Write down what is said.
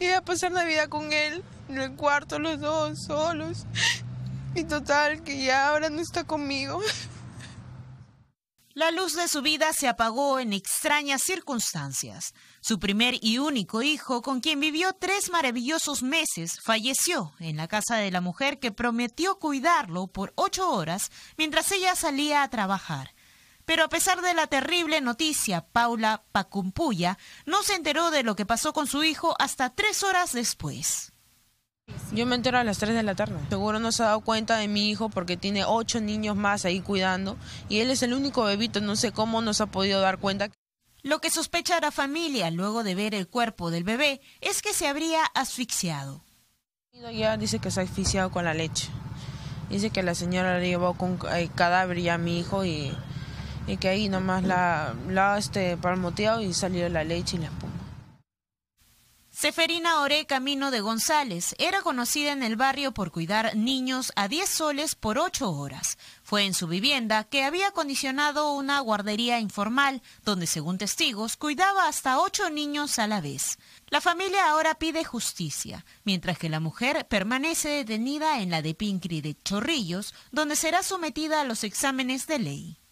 Iba a pasar Navidad con él, en el cuarto, los dos, solos. Y total, que ya ahora no está conmigo. La luz de su vida se apagó en extrañas circunstancias. Su primer y único hijo, con quien vivió 3 maravillosos meses, falleció en la casa de la mujer que prometió cuidarlo por 8 horas mientras ella salía a trabajar. Pero a pesar de la terrible noticia, Paula Pacumpuya no se enteró de lo que pasó con su hijo hasta 3 horas después. Yo me entero a las 3 de la tarde. Seguro no se ha dado cuenta de mi hijo porque tiene 8 niños más ahí cuidando y él es el único bebito, no sé cómo no se ha podido dar cuenta. Lo que sospecha la familia luego de ver el cuerpo del bebé es que se habría asfixiado. Ya dice que se ha asfixiado con la leche. Dice que la señora le llevó con cadáver ya a mi hijo y que ahí nomás la palmoteado y salió la leche y la espuma. Seferina Oré Camino de González era conocida en el barrio por cuidar niños a 10 soles por 8 horas. Fue en su vivienda que había acondicionado una guardería informal, donde según testigos cuidaba hasta 8 niños a la vez. La familia ahora pide justicia, mientras que la mujer permanece detenida en la de Pincri de Chorrillos, donde será sometida a los exámenes de ley.